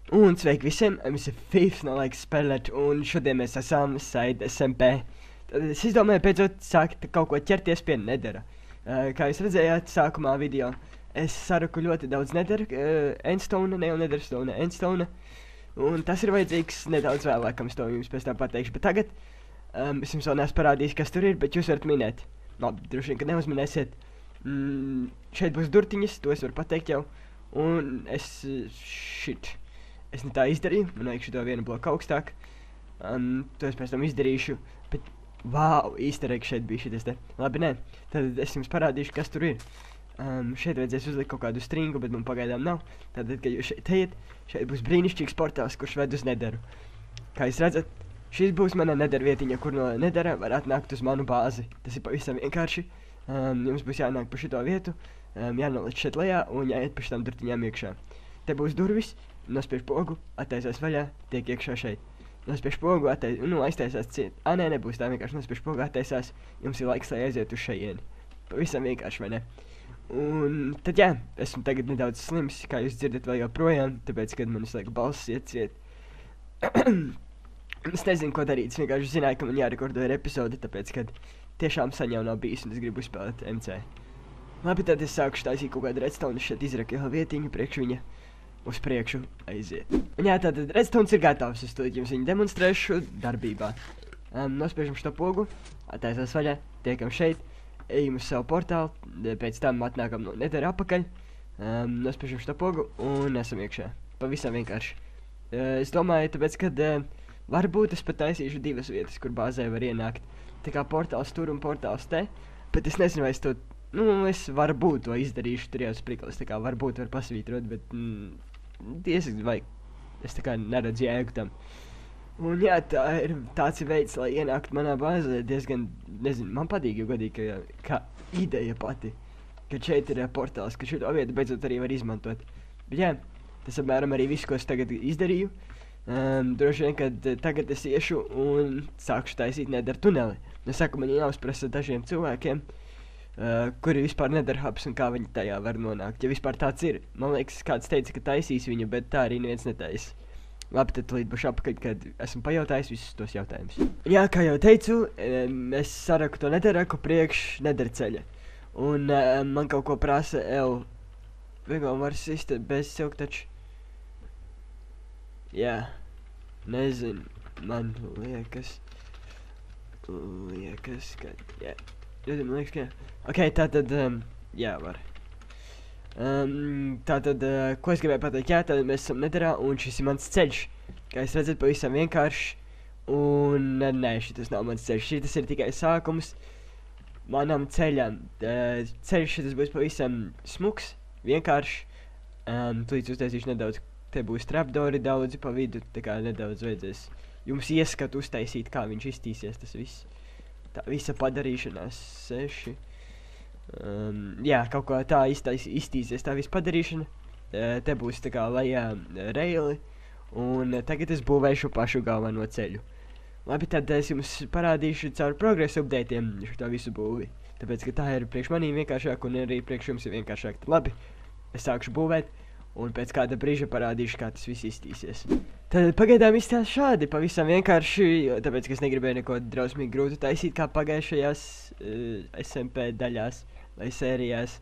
Un sveiki visiem, mums ir FIFA laiks spēlēt, un šodien mēs esam Said SMP. Tad es izdomāju beidzot sākt kaut ko ķerties pie nedara. Kā jūs redzējāt sākumā video, es saraku ļoti daudz nedara, endstone, ne jau nedarstone, endstone. Un tas ir vajadzīgs nedaudz vēlākam, to jums pēc tam pateikšu. Bet tagad es jums vēl neesmu parādījis, kas tur ir, bet jūs varat minēt. Labi, droši vien, ka neuzminēsiet. Šeit būs durtiņas, to es varu pateikt jau. Un es ne tā izdarīju, man vajag šito vienu bloku augstāk. To es pēc tam izdarīšu, bet vau, īsterīgi šeit bija šitas te. Labi, nē, tad es jums parādīšu, kas tur ir. Šeit vajadzēs uzlikt kaut kādu stringu, bet man pagaidām nav. Tātad, kad jūs šeit ejat, šeit būs brīnišķīgs portāls, kurš ved uz nedaru. Kā jūs redzat, šis būs mana nedara vietiņa, kur no nedara var atnākt uz manu bāzi. Tas ir pavisam vienkārši. Jums būs jānāk pa šito vietu, jānoliec šeit lejā un jāiet pa šitām durtiņām iekšā. Te būs durvis, nospiež pogu, attaisās vaļā, tiek iekšā šeit. Nospiež pogu, aiztaisās ciet. Nē, nebūs tā vienkārši nospiež pogu, attaisās, jums ir laiks, lai aiziet uz šajieni. Pavisam vienkārši, vai ne? Un tad jā, esmu tagad nedaudz slims, kā jūs dzirdat vēl joprojām, tāpēc, kad man visu laiku balss iet ciet. Es nezinu, ko darīt, es vienkārši zināju, ka man jārekordo ir epizode, tāpēc, kad tiešām saņa jau nav bijis un es gribu uzspēlēt MC. Labi, tad es sākušu taisīt kaut kādu redstone, šeit izraku jau vietiņu, priekš viņa uz priekšu aiziet. Un jā, tātad redstones ir gatavs, es tūlīt jums viņu demonstrēšu darbībā. Nospiežam šo pogu, attaisās vaļā, tiekam šeit, ejam uz savu portālu, pēc tam atnākam no nedara apakaļ, nospiežam šo pogu un esam iekšā. Pavisam vienkārši. Es domāju, tāpēc, kad varbūt es pat taisīšu divas vietas, kur bāzē var ienākt. Tā kā portāls tur un portāls te, bet es nezinu, vai es to, es varbūt to izdarīšu, tur jau spriklis, tā kā varbūt var pasvītrot, bet tiesīgi vai es tā kā neredzu jēgu tam. Un jā, tāds ir veids, lai ienākt manā bāzē diezgan, nezinu, man patīk jau godīgi, kā ideja pati, kad šeit ir portāls, ka šito vietu beidzot arī var izmantot. Bet jā, tas apmēram arī viss, ko es tagad izdarīju. Droši vien, kad tagad es iešu un sākšu taisīt nedara tuneli. Es saku, man jāuzprasa dažiem cilvēkiem, kuri vispār nedara hubs un kā viņi tajā var nonākt. Ja vispār tāds ir, man liekas, kāds teica, ka taisīs viņu, bet tā arī neviens netaisa. Labi, tad līdz būšu apakaļ, kad esmu pajautājis visus tos jautājumus. Jā, kā jau teicu, es saraku to nedaraku priekš nedara ceļa. Un man kaut ko prasa Vegām var sist bez silk taču. Jā, nezinu, man liekas, ka, jā, man liekas, ka, ok, tātad, jā, var. Tātad, ko es gribēju pateikt, jā, tad mēs esam nedarā, un šis ir mans ceļš, kā jūs redzat, pavisam vienkārši, un, nē, šitas nav mans ceļš, šitas ir tikai sākums manam ceļam, ceļš šitas būs pavisam smuks, vienkārši, tūlīt uztaisīšu nedaudz. Te būs trapdori daudzi pa vidu, tā kā nedaudz vajadzēs jums ieskatu uztaisīt, kā viņš iztīsies tas viss. Tā visa padarīšanās 6. Jā, kaut kā tā iztīsies tā visa padarīšana. Te būs tā kā lejā reili, un tagad es būvēšu pašu galveno ceļu. Labi, tad es jums parādīšu caur progresu updatiem šo visu būvi. Tāpēc, ka tā ir priekš manī vienkāršāk un arī priekš jums ir vienkāršāk. Labi, es sākšu būvēt. Un pēc kāda brīža parādīšu, kā tas viss iztīsies. Tad pagaidām izstāst šādi, pavisam vienkārši, tāpēc, ka es negribēju neko drausmīgi grūtu taisīt, kā pagājušajās SMP daļās vai sērijās.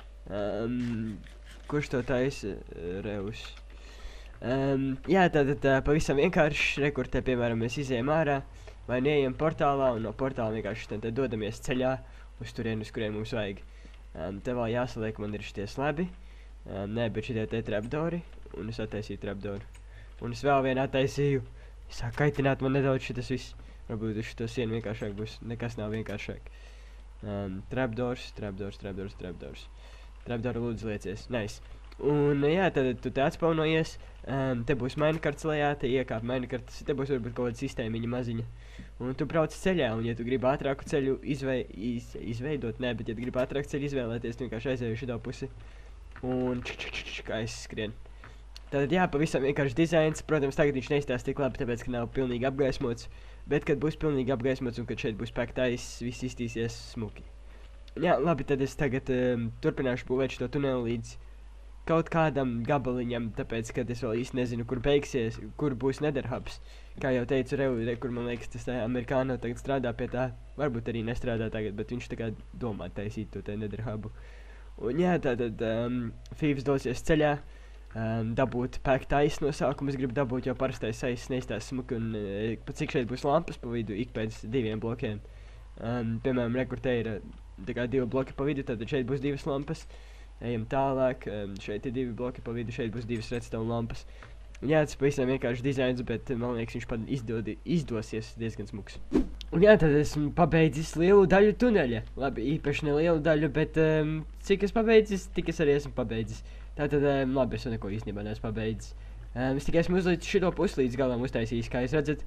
Kurš to taisa? Reus. Jā, tātad pavisam vienkārši, rekur te, piemēram, mēs izējam ārā, vai neejam portālā, un no portāla vienkārši te dodamies ceļā uz turien, uz kuriem mums vajag. Te vēl jāsaliek, man ir šitie slabi. Nē, bet šitie te trapdori, un es attaisīju trapdoru. Un es vēl vienu attaisīju. Sāk kaitināt man nedaudz šitas viss. Varbūt uz šito sienu vienkāršāk būs, nekas nav vienkāršāk. Trapdors. Trapdoru lūdzu liecies, nice. Un jā, tad tu te atspaunojies, te būs minekarts lejā, te iekāp minekarts, te būs varbūt kaut kāda sistēmiņa maziņa. Un tu brauc ceļā, un ja tu gribi ātrāku ceļu izveidot, nē, bet ja tu gribi ātrāku ceļu izvēlēties, tu vienkārši aizēju šito pusi. Un kā izskrien. Tātad jā, pavisam vienkārši dizains, protams, tagad viņš neizstās tik labi, tāpēc, ka nav pilnīgi apgaismots, bet, kad būs pilnīgi apgaismots un kad šeit būs pēktais, viss iztīsies smuki. Jā, labi, tad es tagad turpināšu būvēt šo tuneli līdz kaut kādam gabaliņam, tāpēc, ka es vēl īsti nezinu, kur beigsies, kur būs Netherhubs. Kā jau teicu, kur man liekas, tas amerikāno tagad strādā pie tā, varbūt arī nestrādā tagad, bet viņš tā kā domā taisīt to Netherhubu. Un jā, tātad Thieves dosies ceļā, dabūt pack ice no sākuma, es gribu dabūt, jo parastais ice neizstās smuki, un pat cik šeit būs lampas pa vidu, ik pēc 2 blokiem. Piemēram, kur te ir tā kā 2 bloki pa vidu, tad šeit būs 2 lampas. Ejam tālāk, šeit ir 2 bloki pa vidu, šeit būs 2 redstone lampas. Jā, tas pavisam vienkārši dizains, bet man liekas, viņš pat izdosies diezgan smuks. Un jā, tad esmu pabeidzis lielu daļu tuneļa. Labi, īpaši ne lielu daļu, bet cik es pabeidzis, tik es arī esmu pabeidzis. Tātad, labi, es neko īstenībā neesmu pabeidzis. Es tikai esmu uzlīdz šito pusi līdz galam uztaisījis, kā jūs redzat,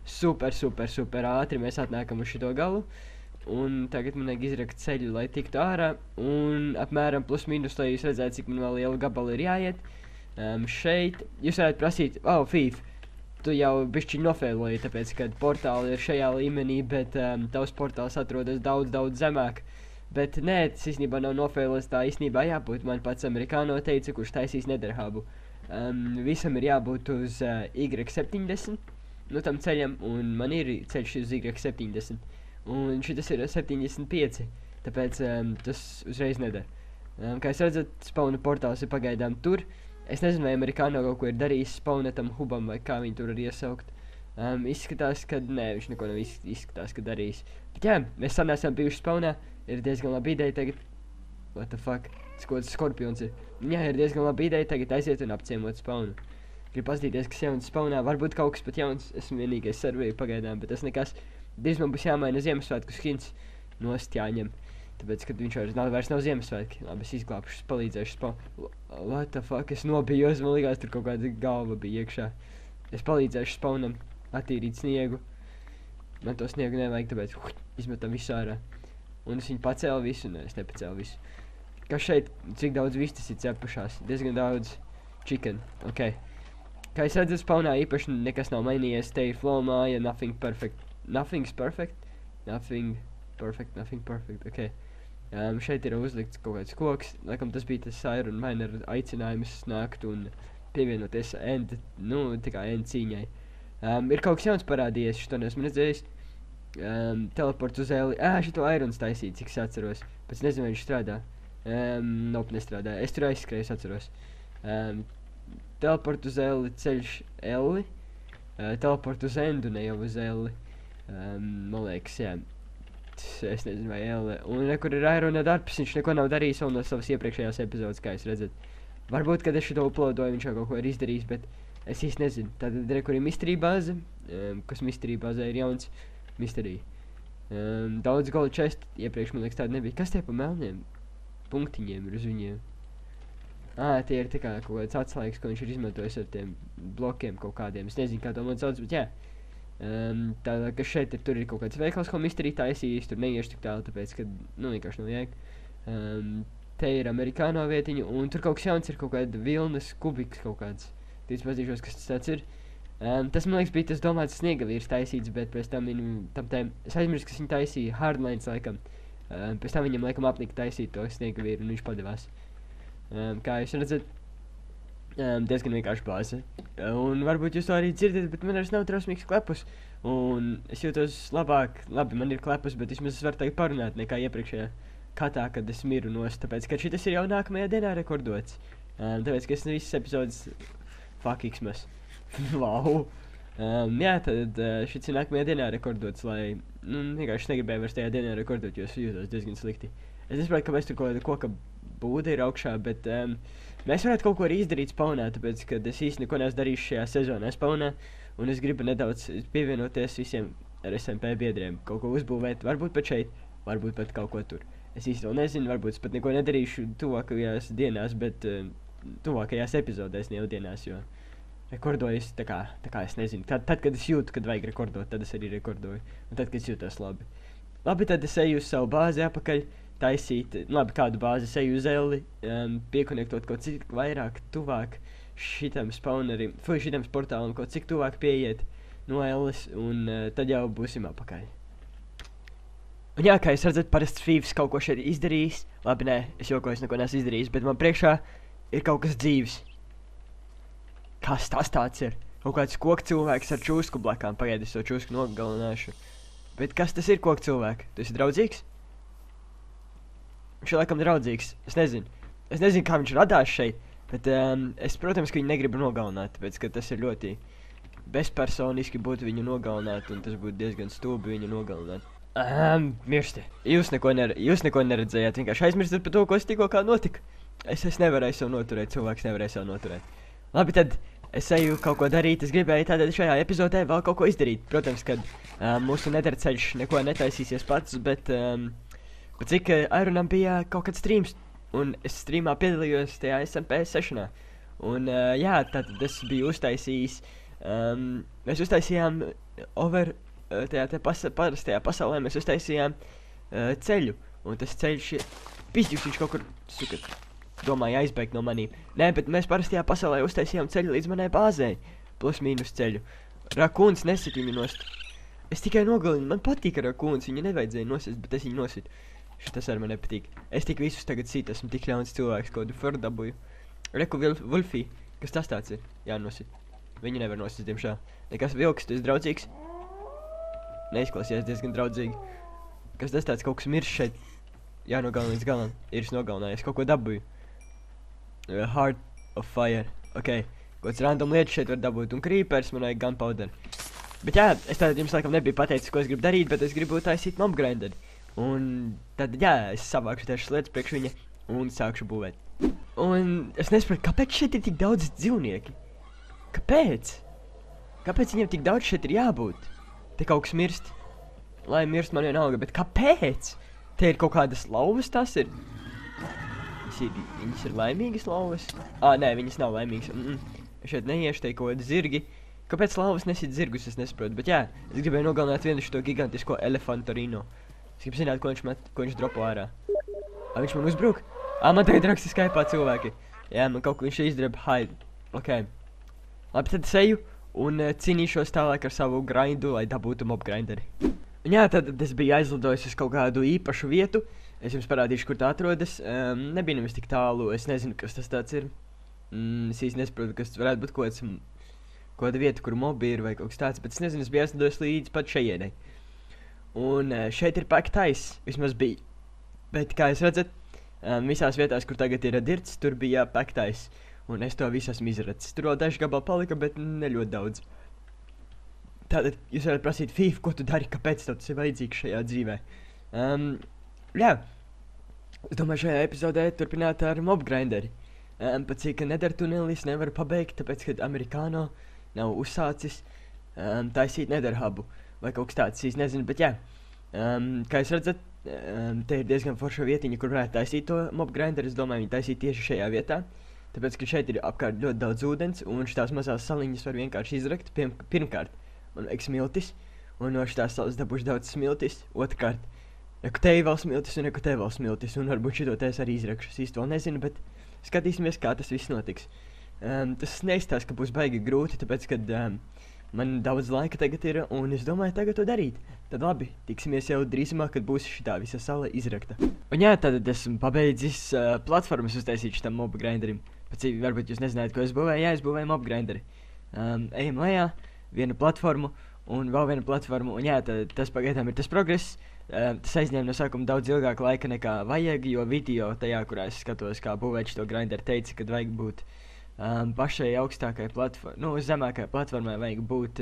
super ātri mēs atnākam uz šito galu. Un tagad man vajag izrakt ceļu, lai tiktu ārā, un apmēram plus mīnus, lai jūs redzētu, cik man vēl liela gabala ir jāiet. Šeit jūs varētu prasīt, Thief, tu jau bišķi nofēloji, tāpēc, kad portāli ir šajā līmenī, bet tavs portāls atrodas daudz zemāk. Bet nē, tas īstenībā nav nofēlos, tā īstenībā jābūt. Man pats amerikāno teica, kurš taisīs Netherhubu. Visam ir jābūt uz Y70, nu tam ceļam, un man ir ceļš uz Y70. Un šitas ir 75, tāpēc tas uzreiz neder. Kā jūs redzat, spawna portāls ir pagaidām tur. Es nezinu, vai amerikāno kaut ko ir darījis spawna tam hubam, vai kā viņi tur var iesaukt. Izskatās, ka nē, viņš neko nav izskatās, ka darījis. Bet jā, mēs sanāsam bijuši spawnā, ir diezgan labi ideja tagad. What the fuck? Tas kaut kāds skorpions ir. Jā, ir diezgan labi ideja tagad aiziet un apciemot spawnu. Gribu paskatīties, kas jauns spawnā, varbūt kaut kas pat jauns, esmu vienīgais serveri pagaidām, bet tas nekas. Drīz man būs jāmaina Ziemassvētku skins nost jāņem, tāpēc, kad viņš vairs nav Ziemassvētki. Labi, es izglābšu, palīdzēšu spawn. What the fuck, es nobijos, man likās, tur kaut kāda galva bija iekšā. Es palīdzēšu spawnam attīrīt sniegu. Man to sniegu nevajag, tāpēc izmetam visu ārā. Un es viņu pacēlu visu, ne, es nepacēlu visu. Kas šeit, cik daudz vistas ir cepušās? Diezgan daudz chicken, ok. Kā es redzu, spawnā īpaši nekas nav mainījies, te ir flow māja, nothing's perfect, ok. Šeit ir uzlikts kaut kāds koks, laikam tas bija tas Iron Miner aicinājums nākt un pievienoties tikai end cīņai. Ir kaut kas jauns parādījies, šito neesmu redzējis. Teleport uz Eli, šito Irons taisīt, cik es atceros, pēc nezinu, vai viņš strādā. Nope, nestrādā, es tur aizskrēju, es atceros. Teleport uz Eli, ceļš Eli. Teleport uz Endu, ne jau uz Eli. Man liekas, jā. Es nezinu, vai Eli. Un nekur ir Irona darbs, viņš neko nav darījis vēl no savas iepriekšējās epizodes, kā jūs redzat. Varbūt, kad es šito uploadoju, viņš jau kaut ko ir izdarījis, bet es īsti nezinu. Tātad, kur ir mystery bāze, kas mystery bāzē ir jauns mystery. Daudz gold chest, iepriekš man liekas tāda nebija. Kas tie pa melniem punktiņiem ir uz viņiem? Tie ir tā kā kaut kāds atslēgas, ko viņš ir izmantojis ar tiem blokiem kaut kādiem. Es nezinu, kā to man sauc, bet jā. Tāda, ka šeit tur ir kaut kāds veikals, ko mystery taisījis, tur neiešu tik tālu, tāpēc, ka, vienkārši nav jēga. Te ir amerikāno vietiņu, un tur kaut kas jauns ir kaut kāda vilnas kubiks kaut kāds. Tīdz pazīšos, kas tas tāds ir. Tas, man liekas, bija tas domāts sniegavīrs taisīts, bet pēc tam es aizmirstu, kas viņu taisīja, Hardlines laikam. Pēc tam viņam laikam apnika taisīt to sniegavīru, un viņš padevās. Kā jūs redzat, diezgan vienkārši bāze. Un varbūt jūs to arī dzirdat, bet man vairs nav trausmīgs klepus. Un es jūtos labāk, labi, man ir klepus, bet vismaz es varu tagad parunāt nekā iepriekšējā katā, kad es miru nost. Tāpēc, ka šitas ir jau nākamajā dienā rekordots. Tāpēc, ka es visas epizodes fuck-xmas. Wow. Jā, tad šits ir nākamajā dienā rekordots, lai, vienkārši negribēju vairs tajā dienā rekordot, jo es jūtos diezgan slikti. Es nesaprotu, kāpēc tur kaut kāda koka būda ir augšā, bet mēs varētu kaut ko arī izdarīt spawnā, tāpēc, ka es īsti neko neesmu darījis šajā sezonā spawnā, un es gribu nedaudz pievienoties visiem RSMP biedriem, kaut ko uzbūvēt, varbūt pat šeit, varbūt pat kaut ko tur. Es īsti vēl nezinu, varbūt es pat neko nedarīšu tuvākajās dienās, bet tuvākajās epizodēs, ne jau dienās, jo rekordoju es tā kā es nezinu. Tad, kad es jūtu, kad vajag rekordot, tad es arī rekordoju, un tad, kad es jūtos labi. Labi, tad es eju uz savu bāzi apakaļ, taisīt, labi, kādu bāzi es eju uz Eli, piekonektot kaut cik vairāk, tuvāk šitam spawnerim, šitam portālam kaut cik tuvāk pieiet no Elis, un tad jau būsim apakaļ. Un jā, kā jūs redzat, parasti Thieves kaut ko šeit izdarījis. Labi, nē, es jokoju, es neko neesmu izdarījis, bet man priekšā ir kaut kas dzīves. Kas tas tāds ir? Kaut kāds koku cilvēks ar čūsku blakām. Pagaidi, es to čūsku nogalināšu. Bet kas tas ir koku cilvēki? Tu esi draudzīgs? Viņš ir laikam draudzīgs. Es nezinu, kā viņš radās šeit. Bet es, protams, ka viņu negribu nogalināt. Tāpēc, ka tas ir ļoti bezpersoniski būtu viņu nogalināt. Un tas būtu diezgan stulbi viņu nogalināt. Mirsti. Jūs neko neredzējāt. Vienkārši aizmirstat par to, ko es tikko kā notika. Es nevarēju sev noturēt. Cilvēks nevarēja sev noturēt. Labi, tad es eju kaut ko darīt. Es gribēju tātad šajā epizodē vēl kaut ko izdarīt. Protams, kad mūsu nederceļš neko netaisīsies pats, bet cik Ironam bija kaut kāds streams, un es streamā piedalījos tajā SMP sešanā. Un jā, tātad es biju uztaisījis, mēs uztaisījām parastajā pasaulē mēs uztaisījām ceļu. Un tas ceļš ir pizģis, viņš kaut kur sukat. Domāju aizbēgt no manīm. Nē, bet mēs parastajā pasaulē uztaisījām ceļu līdz manai bāzei. Plus mīnus ceļu. Rakūns nesit viņu nost. Es tikai nogalinu. Man patīk rakūns. Viņu nevajadzēja nosist, bet es viņu nositu. Šitas arī man nepatīk. Es tik visus tagad sit, esmu tik ļauns cilvēks, kaut kādu faru dabūju. Reku Wolfī. Kas tas tāds ir? Jā, nosit. Viņu nevar nosist, diemžēl. Nekas vilks, tu esi draudzīgs? Neizklausies diezgan draudzīgi. Kas tas tāds? Kaut kas mirš šeit. Jā, nogalina līdz galam. Ir nogalinājies. Kaut ko dabūju. Heart of Fire. Ok. Kāds random lietas šeit var dabūt. Un creepers man vajag gunpowder. Bet jā, es tātad jums laikam nebiju pateicis, ko es gribu darīt, bet es gribu taisīt mob grinderi. Un tad jā, es savākšu tiešas lietas priekš viņa un sākšu būvēt. Un es nesaprotu, kāpēc šeit ir tik daudz dzīvnieki? Kāpēc? Kāpēc viņiem tik daudz šeit ir jābūt? Te kaut kas mirst. Lai mirst man vienalga, bet kāpēc? Te ir kaut kādas lauvas, tas ir. Viņas ir laimīgas lauvas? Nē, viņas nav laimīgas. Šeit neiešu te kaut kādi zirgi. Kāpēc lauvas nesit zirgus, es nesaprotu. Bet jā, es gribēju nogalināt vienu šito gigantisko elefantorino. Es gribu zināt, ko viņš dropo ārā. Viņš man uzbruk? Man tagad raksta Skype'ā cilvēki. Jā, man kaut ko viņš izdarba hide. Ok. Labi, tad es eju un cīnīšos tālāk ar savu grindu, lai dabūtu mob grinderi. Un jā, tad es biju aizlidojis uz kaut kādu īpašu vietu. Es jums parādīšu, kur tā atrodas. Nebija nemaz tik tālu, es nezinu, kas tas tāds ir. Es īsti nesaprotu, kas tas varētu būt kaut kāda vieta, kur mobi ir vai kaut kas tāds, bet es nezinu, es biju aizlidojis līdz pat šejienei. Un šeit ir paktais, vismaz bija. Bet, kā jūs redzat, visās vietās, kur tagad ir dirts, tur bija paktais. Un es to visu esmu izracis. Tur vēl daži gabali palika, bet ne ļoti daudz. Tātad, jūs varat prasīt, Fīf, ko tu dari, kāpēc tev tas ir vajadzīgs šajā dzīvē? Jā, es domāju šajā epizodē turpināt ar mob grinderi. Pat cik Nether tunelis nevaru pabeigt, tāpēc, kad Amerikāno nav uzsācis taisīt Nether hubu. Vai kaut kas tāds, es nezinu, bet jā. Kā jūs redzat, te ir diezgan forša vietiņa, kur varētu taisīt to mob grinderi. Es domāju, viņi taisīt tieši šajā vietā. Tāpēc, ka šeit ir apkārt ļoti daudz ūdens, un šitās mazās saliņas var vienkārši izrakt. Pirmkārt, man vajag smiltis, un no šitās salas dabūšu daudz smiltis. Otrkārt, reku te vēl smiltis, un reku te vēl smiltis, un varbūt šito te es arī izrakšu. Es īsti vēl nezinu, bet skatīsimies, kā tas viss notiks. Tas neizstās, ka būs baigi grūti, tāpēc, kad man daudz laika tagad ir, un es domāju tagad to darīt. Tad labi, tiksimies jau drīzumā, kad būs šitā visa sala izrakta. Un jā, tad esmu pabeidzis platformas uztaisīt šitam mob grinderim. Pēc varbūt jūs nezinājāt, ko es būvēju. Jā, es būvēju mob grinderi. Ejam lejā, vienu platformu un vēl vienu platformu. Un jā, tas pagaidām ir tas progress. Tas aizņēma no sākuma daudz ilgāk laika nekā vajag, jo video tajā, kurā es skatos, kā būvēt šito grinderi, teica, kad vajag būt pašai augstākai platformai, zemākai platformai vajag būt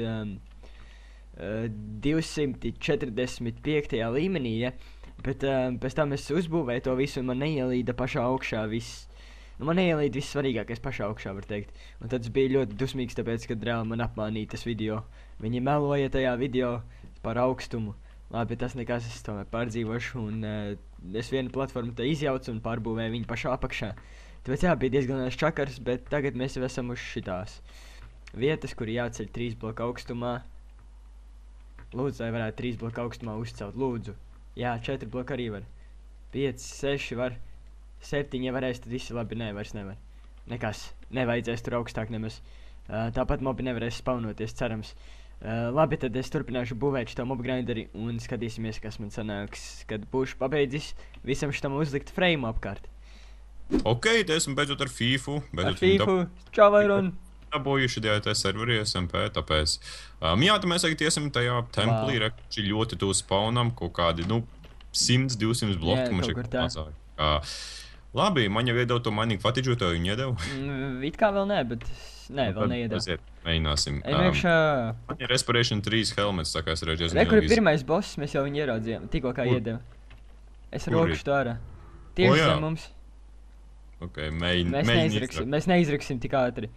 245. līmenī, ja? Bet pēc tam es uzbūvēju to visu un man neielīda pašā augšā viss. Man neielīd viss svarīgākais pašā augšā, var teikt. Un tad es biju ļoti dusmīgs, tāpēc, kad reāli man apmānīja tas video. Viņi meloja tajā video par augstumu. Labi, tas nekas, es tomēr pārdzīvošu, un es vienu platformu te izjaucu un pārbūvēju viņu pašā apakšā. Tāpēc jā, bija diezgan čakars, bet tagad mēs jau esam uz šitās vietas, kur jāceļ 3 bloku augstumā. Lūdzu, lai varētu 3 bloku augstumā uzcelt, lūdzu. Jā, 4 bloku arī var. 5, 6 var. 7, ja varēs, tad visi labi, nē, vairs nevar. Nekas, nevajadzēs tur augstāk nemaz. Tāpat mobi nevarēs spawnoties, cerams. Labi, tad es turpināšu būvēt šito mob grinderi un skatīsimies, kas man sanāks, kad būšu pabeidzis visam šitam uzlikt frame apkārt. Ok, te esam beidzot ar FIFU. Ar FIFU. Čau, Iron. Dabūjuši DLT serveri SMP, tāpēc. Jā, tad mēs tagad iesim tajā templī, šī ļoti tuvu spawnam, kaut kādi, 100-200 bloki, man šeit mazāk. Labi, man jau iedeva to mainīgu fatiģu, tev viņu iedeva? It kā vēl nē, bet nē, vēl neiedeva. Mēģināsim. Man ir Respiration 3 helmets, tā kā es redzēju. Kur ir pirmais boss, mēs jau viņu ieraudzījām, tikko kā iedeva. Es rokšu to ārā. Tieši zem mums. Ok, mēs neizraksim tik ātri.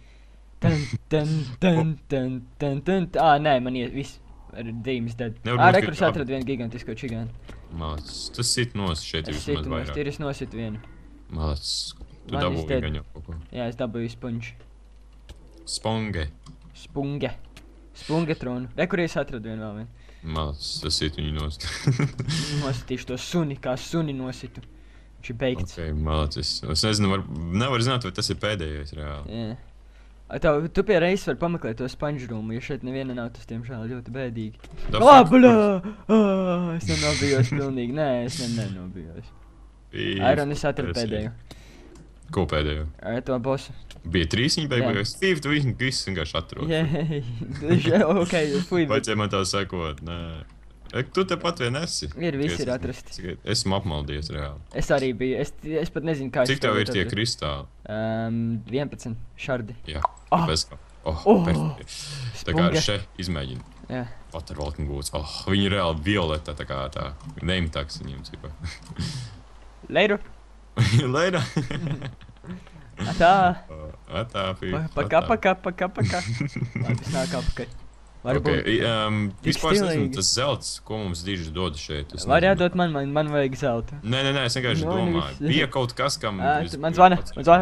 Nē, man viss ar dīmes dead. Rekurs atrad vienu gigantisko čigānu. Malacis, tas sit nos, šeit ir vismaz vairāk. Es nosit vienu. Malacis, tu dabūji gaņu kaut ko. Jā, es dabūju sponži. Sponge. Spungetronu. Rekur es atradu vienu vēl vienu. Malacis, tas sit viņu nost. Nositīšu to suni, kā suni nositu. Viņš ir beigts. Ok, malacis. Es nezinu, nevar zināt, vai tas ir pēdējais reāli. Jā. Tu pie reizes var pameklēt to sponge roomu, jo šeit neviena nav, tas tiemžēl ļoti bēdīgi. Bļā! Es nenobijos pilnīgi. Nē, es nenobijos. Iron, es atradu pēdējo. Ko pēdējo? To bossu. Bija 3 viņi beigās. Steve, tu viss vienkārši atrod. Ok, fuj. Vajadzēja man tā sekot, nē. Tu tepat vien esi. Visi ir atrasti. Esmu apmaldies reāli. Es arī biju. Es pat nezinu, kā es... Cik tev ir tie kristāli? 11 šardi. Jā, tāpēc kā. Perfekti. Tā kā šeit izmēģina. Jā. Waterwalking boots. Viņi ir reāli violeta, tā kā tā. Name tags viņiem, cipa. Leiru. Leiru. Atā. Atā, fī. Pakā. Labi, es nāk apakaļ. Vispār es nezinu, tas zelts, ko mums diži dod šeit. Var jādod man vajag zeltu. Nē, es vienkārši domāju. Bija kaut kas, kam... Man zvana.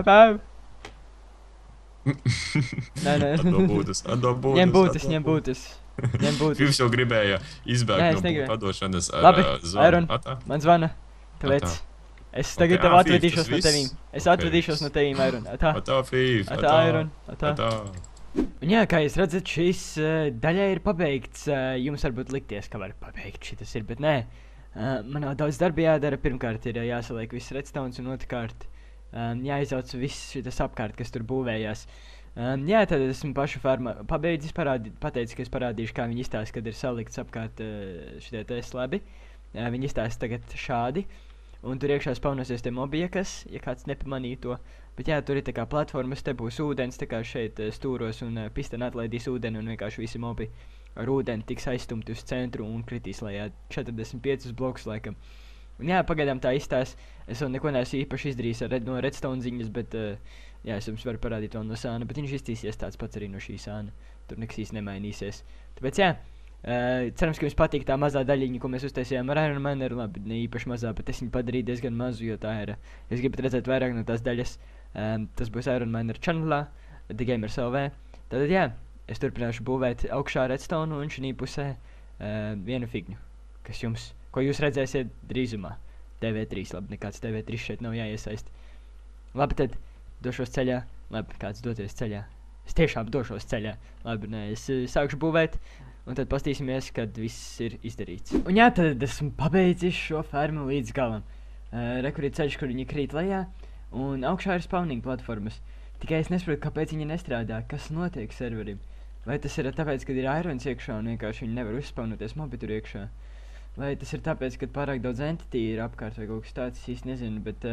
Nē. Ņem būtis. Jūs jau gribēja izbēgt no padošanas ar labi, Iron, man zvana. Tāpēc es tagad tev atvedīšos no tevīm. Iron. Atā, Fīv. Atā, Iron. Atā. Un jā, kā jūs redzat, šis daļai ir pabeigts. Jums varbūt likties, ka var pabeigt šitas ir, bet nē. Man vēl daudz darba jādara. Pirmkārt ir jāsaliek viss redstones un otrkārt jāizauc viss šitas apkārt, kas tur būvējās. Jā, tad esmu pašu farmu pabeidzis, pateicu, ka es parādīšu, kā viņi izstāsta, kad ir salikts apkārt šitie te slabi. Viņi izstāsta tagad šādi. Un tur iekšā spaunosies te mobiekas, ja kāds nepamanīja to. Bet jā, tur ir tā kā platformas, te būs ūdens, tā kā šeit stūros un pisteni atlaidīs ūdeni un vienkārši visi mobi ar ūdeni tiks aizstumti uz centru un kritīs lejā 45 blokus laikam. Un jā, pagaidām tā izstās. Es vēl neko neesmu īpaši izdarījis no redstone ziņas, bet jā, es jums varu parādīt vēl no sāna, bet viņš iztīsies tāds pats arī no šī sāna. Tur nekas īsti nemainīsies. Tāpēc jā. Cerams, ka jums patīk tā mazā daļiņa, ko mēs uztaisījām ar Iron Man, labi, ne īpaši mazā, bet es viņu padarīju diezgan mazu, jo tā ir, jūs gribat redzēt vairāk no tās daļas, tas būs Iron Man ar channelā, The Gamers LV. Tātad jā, es turpināšu būvēt augšā redstone un šī pusē vienu figņu, ko jūs redzēsiet drīzumā. TV3, labi, nekāds TV3 šeit nav jāiesaist. Labi, tad došos ceļā, labi, kāds doties ceļā. Es tiešām došos ceļā, labi, nē, es sākšu būvēt. Un tad pastīsimies, kad viss ir izdarīts. Un jā, tad esmu pabeidzis šo fermu līdz galam. Rekur ir ceļš, kur viņi krīt lejā, un augšā ir spawning platformas. Tikai es nesaprotu, kāpēc viņi nestrādā, kas notiek serverim. Vai tas ir tāpēc, ka ir irons iekšā un vienkārši viņi nevar uzspawnoties mobi tur iekšā? Vai tas ir tāpēc, ka pārāk daudz entity ir apkārt vai kaut kas tāds, es īsti nezinu, bet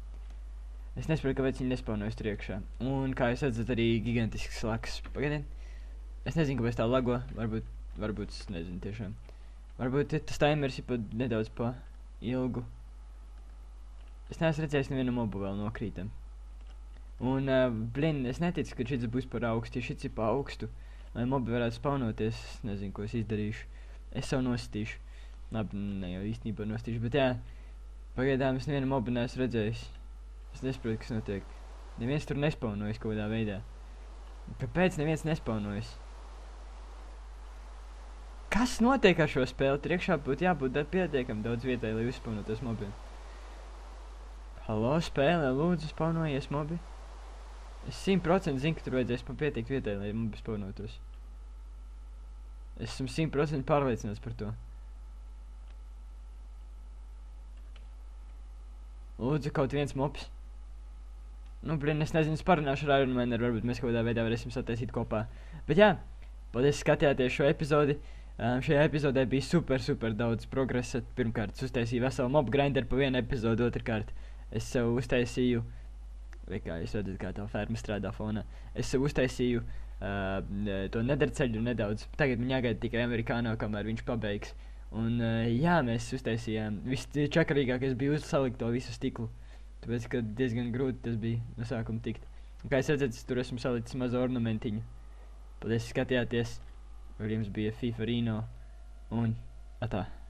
es nesaprotu, kāpēc viņi nespawnojas tur iekšā. Un kā jūs redzat, arī gigantisks laks. Pagaidiet. Es nezinu, kāpēc tā lago, varbūt es nezinu tiešām. Varbūt tas timers ir pat nedaudz pa ilgu. Es neesmu redzējis nevienu mobu vēl nokrītam. Un, blin, es neticu, ka šits būs par augstu. Ja šits ir pa augstu, lai mobi varētu spawnoties, es nezinu, ko es izdarīšu. Es savu nostīšu. Labi, ne jau īstenībā nostīšu, bet jā. Pagaidām es nevienu mobu neesmu redzējis. Es nesaprotu, kas notiek. Neviens tur nespawnojas kaut kādā veidā. Kāpēc neviens nespawnojas? Kas notiek ar šo spēli? Tur iekšā būtu jābūt pietiekami daudz vietai, lai uzspawnotos mobi. Halo, spēlē, lūdzu, spawnojies mobi. Es 100% zinu, ka tur vajadzēs pietiekt vietai, lai mobi spawnotos. Es esmu 100% pārliecināts par to. Lūdzu, kaut viens mobs. Nu, es nezinu, es parunāšu ar Iron Man, varbūt mēs kaut kādā veidā varēsim sataisīt kopā. Bet jā, paldies, skatījāties šo epizodi. Šajā epizodē bija super daudz progresa. Pirmkārt, es uztaisīju veselu mob grinderu pa vienu epizodu, otrkārt, es sev uztaisīju, vai kā jūs redzat, kā tā ferma strādā fonā, es sev uztaisīju to nederceļu nedaudz. Tagad man jāgaida tikai amerikānā, kamēr viņš pabeigs. Un jā, mēs uztaisījām, visčakarīgākais bija salikt to visu stiklu. Tāpēc, ka diezgan grūti tas bija no sākuma tikt. Un kā jūs redzat, es tur esmu salicis mazu ornamentiņu. Paldies, skatījāties. Ar jums bija FIFA Rino un atā.